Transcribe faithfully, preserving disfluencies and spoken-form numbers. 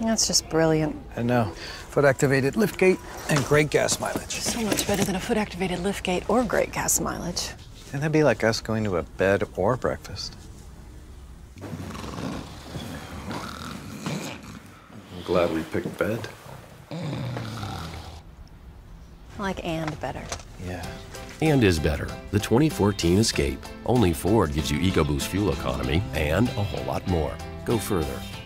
That's just brilliant. I know. Foot-activated liftgate and great gas mileage. So much better than a foot-activated liftgate or great gas mileage. And that'd be like us going to a bed or breakfast. I'm glad we picked bed. I like and better. Yeah. And is better. The twenty fourteen Escape. Only Ford gives you EcoBoost fuel economy and a whole lot more. Go further.